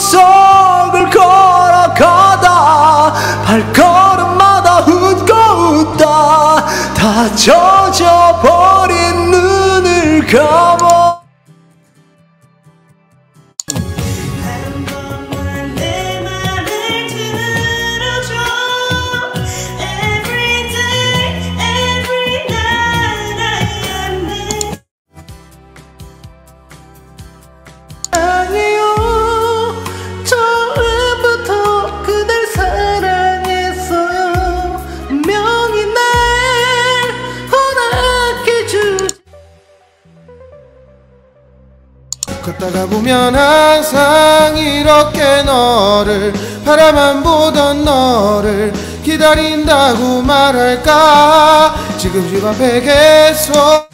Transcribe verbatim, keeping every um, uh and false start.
속을 걸어가다 발걸음마다 웃고 웃다 다 젖어버린 눈을 감아 걷다가 보면 항상 이렇게 너를 바라만 보던 너를 기다린다고 말할까 지금 집 앞에 계속